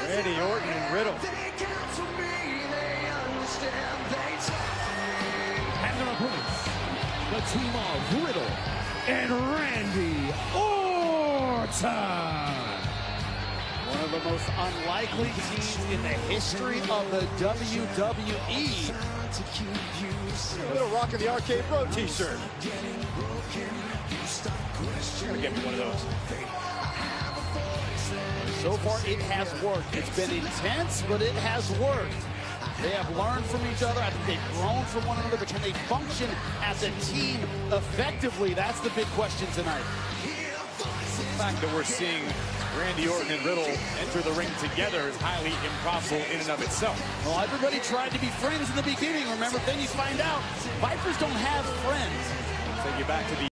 Randy Orton and Riddle. And their opponents, the team of Riddle and Randy Orton. One of the most unlikely teams in the history of the WWE. Riddle rocking the Arcade Bro t-shirt. Gotta get me one of those. So far, it has worked. It's been intense, but it has worked. They have learned from each other. I think they've grown from one another, but can they function as a team effectively? That's the big question tonight. The fact that we're seeing Randy Orton and Riddle enter the ring together is highly improbable in and of itself. Well, everybody tried to be friends in the beginning. Remember, then you find out Vipers don't have friends. Take you back to the